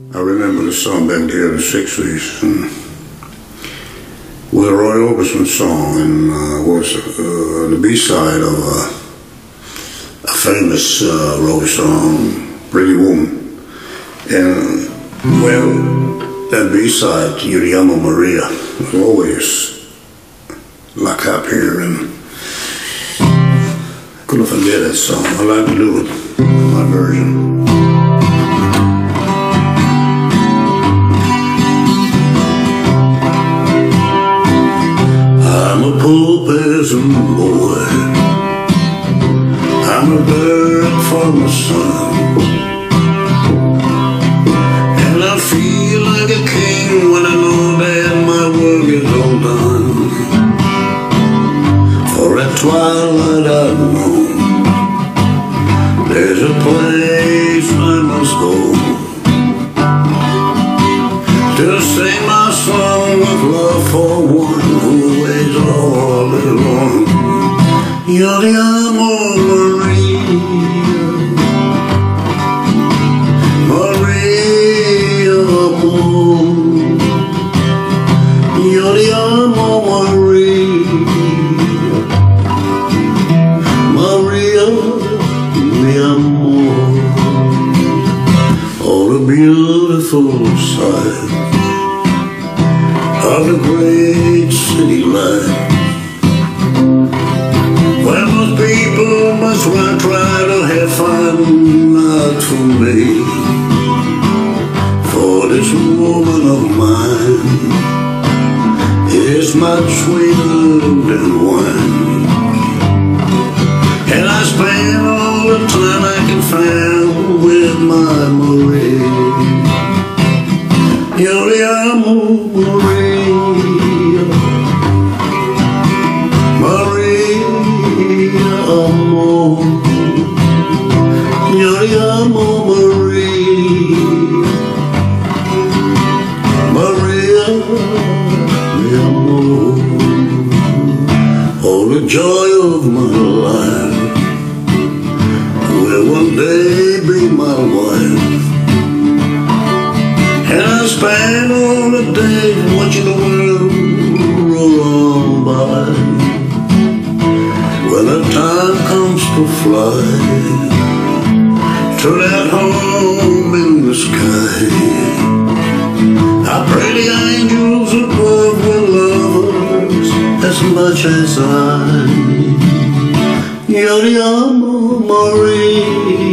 I remember the song back there in the 60s. It was a Roy Orbison song, and was the B-side of a famous Roy song, Pretty Woman. And, well, that B-side, You Te Amo Maria, was always like up here, and I couldn't forget that song. I like to do it, my version. I'm a poor peasant boy, I'm a bird from the sun, and I feel like a king when I know that my work is all done. For at twilight I know there's a place I must go to sing my song with love for one who waits all alone. Yo te amo, Maria, Maria, amor. Yo te amo, Maria, Maria, mi amor. All the beautiful sights of the great city life, where most people must try to have fun, not for me. For this woman of mine is much sweeter than wine, and I spend all the time I can find with my Maria. Yo te amo, Maria, Maria, amor. Yo te amo, Maria, Maria, mi amor. Oh, the joy of my life will one day be my wife, and I spend all the day watching the world roll on by. When the time comes to fly to that home in the sky, I pray the angels above will love us as much as I. Yo te amo, Maria.